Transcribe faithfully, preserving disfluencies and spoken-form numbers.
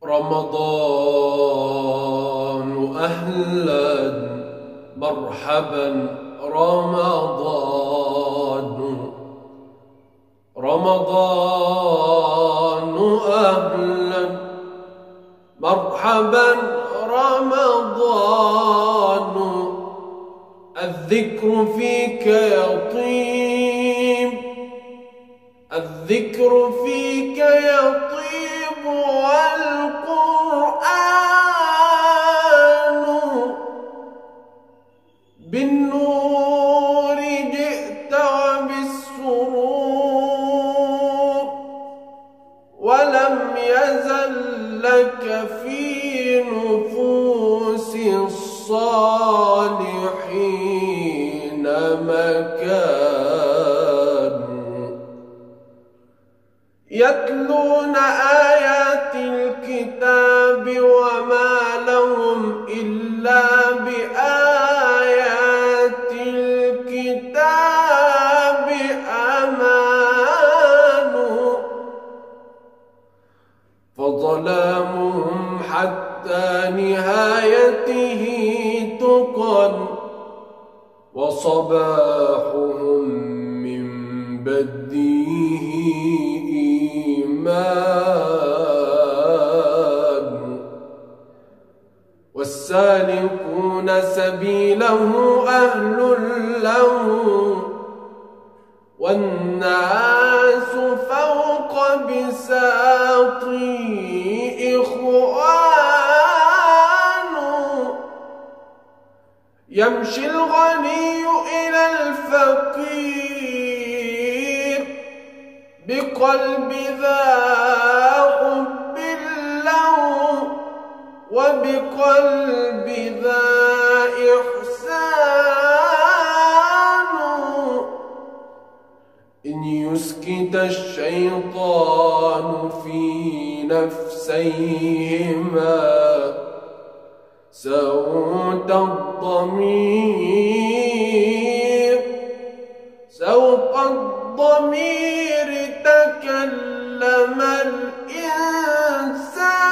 رمضان أهلا مرحبا رمضان رمضان أهلا مرحبا رمضان الذكر فيك يطيب الذكر فيك يطيب والقرآن بالنور جئت وبالسرور ولم يزل لك في نفوس الصالحين مكان يتلون آيات الكتاب وما لهم إلا بآيات الكتاب أمان فظلامهم حتى نهايته تقى وصباحهم من بديه إيمان والسالكون سبيله أهل له والناس فوق بساطه إخوان يمشي الغني إلى الفقير بقلب ذا حب له وبقلب ذا إحسان إن يسكت الشيطان في نفسيهما سوط الضمير سوط الضمير تكلم الإنسان